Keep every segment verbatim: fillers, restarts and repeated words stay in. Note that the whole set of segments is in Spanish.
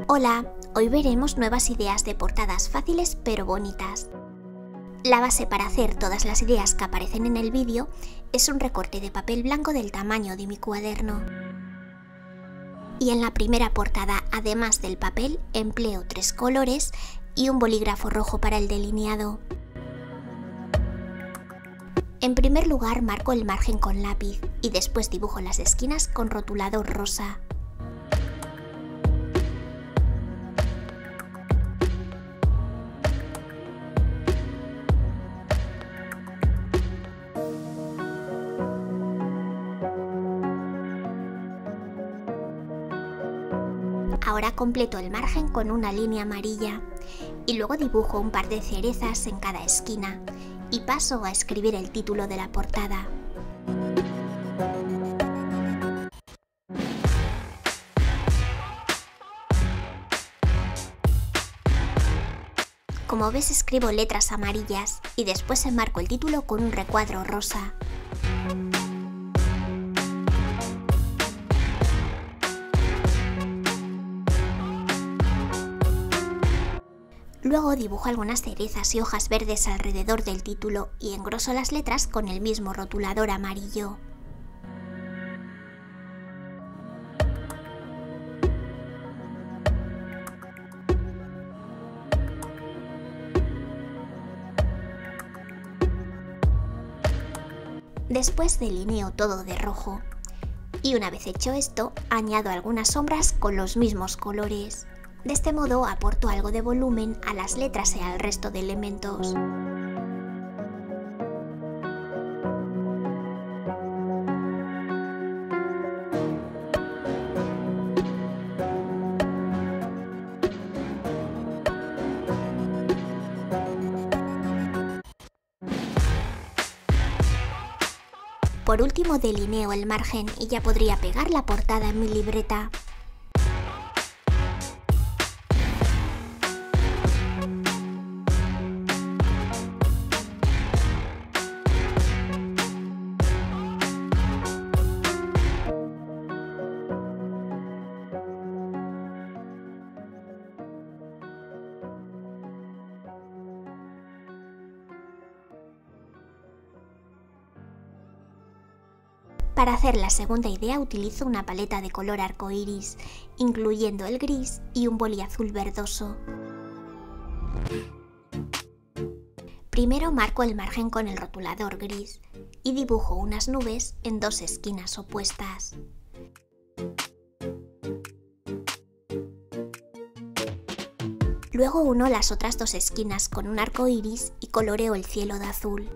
Hola, hoy veremos nuevas ideas de portadas fáciles pero bonitas. La base para hacer todas las ideas que aparecen en el vídeo es un recorte de papel blanco del tamaño de mi cuaderno. Y en la primera portada, además del papel, empleo tres colores y un bolígrafo rojo para el delineado. En primer lugar marco el margen con lápiz y después dibujo las esquinas con rotulador rosa. Ahora completo el margen con una línea amarilla y luego dibujo un par de cerezas en cada esquina y paso a escribir el título de la portada. Como ves, escribo letras amarillas y después enmarco el título con un recuadro rosa. Luego dibujo algunas cerezas y hojas verdes alrededor del título y engroso las letras con el mismo rotulador amarillo. Después delineo todo de rojo y una vez hecho esto, añado algunas sombras con los mismos colores. De este modo aporto algo de volumen a las letras y al resto de elementos. Por último delineo el margen y ya podría pegar la portada en mi libreta. Para hacer la segunda idea utilizo una paleta de color arcoíris, incluyendo el gris y un boli azul verdoso. Primero marco el margen con el rotulador gris y dibujo unas nubes en dos esquinas opuestas. Luego uno las otras dos esquinas con un arco iris y coloreo el cielo de azul.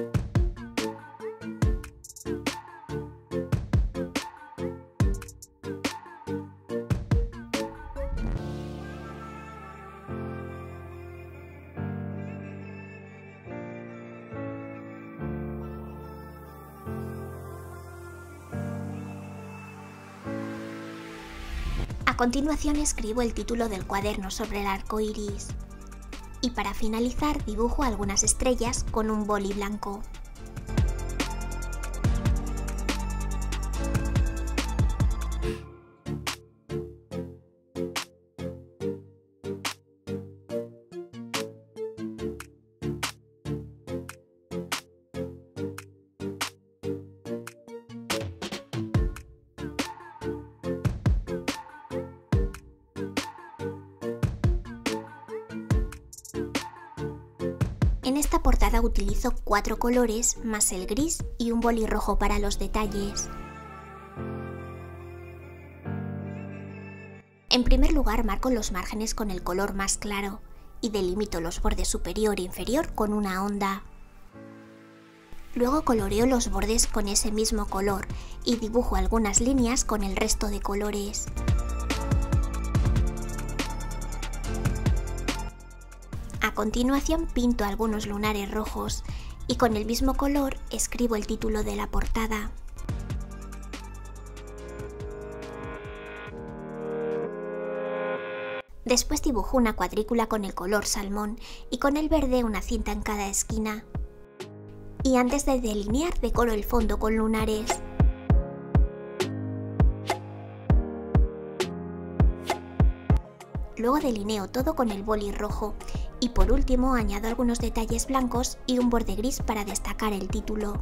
A continuación escribo el título del cuaderno sobre el arco iris y para finalizar dibujo algunas estrellas con un boli blanco. En esta portada utilizo cuatro colores más el gris y un boli rojo para los detalles. En primer lugar marco los márgenes con el color más claro y delimito los bordes superior e inferior con una onda. Luego coloreo los bordes con ese mismo color y dibujo algunas líneas con el resto de colores. A continuación pinto algunos lunares rojos y con el mismo color escribo el título de la portada. Después dibujo una cuadrícula con el color salmón y con el verde una cinta en cada esquina. Y antes de delinear decoro el fondo con lunares. Luego delineo todo con el boli rojo y por último añado algunos detalles blancos y un borde gris para destacar el título.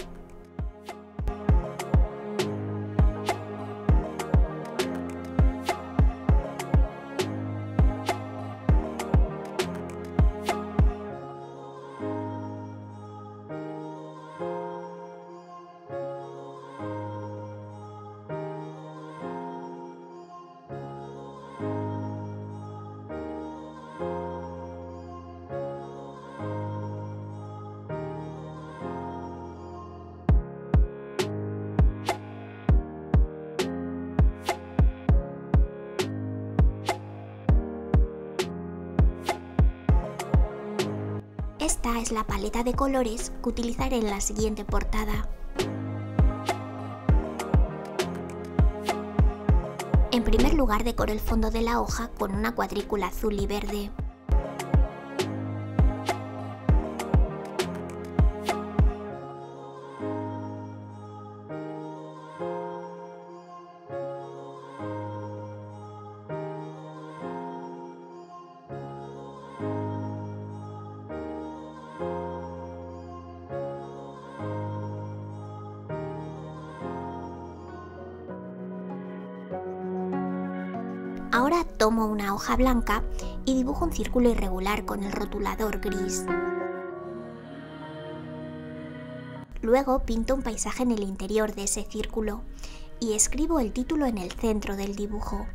Esta es la paleta de colores que utilizaré en la siguiente portada. En primer lugar decoro el fondo de la hoja con una cuadrícula azul y verde. Ahora tomo una hoja blanca y dibujo un círculo irregular con el rotulador gris. Luego pinto un paisaje en el interior de ese círculo y escribo el título en el centro del dibujo.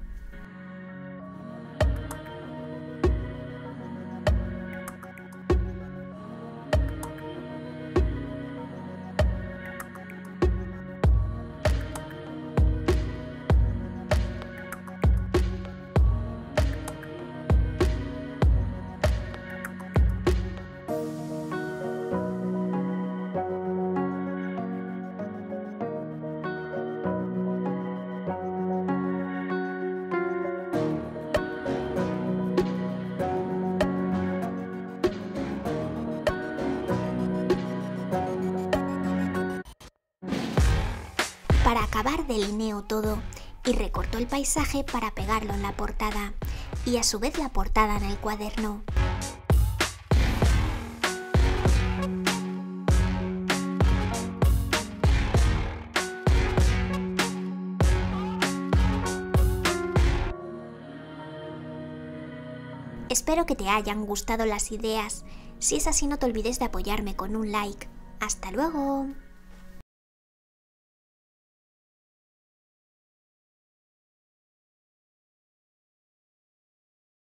Para acabar delineo todo y recorto el paisaje para pegarlo en la portada y a su vez la portada en el cuaderno. Espero que te hayan gustado las ideas. Si es así, no te olvides de apoyarme con un like. ¡Hasta luego!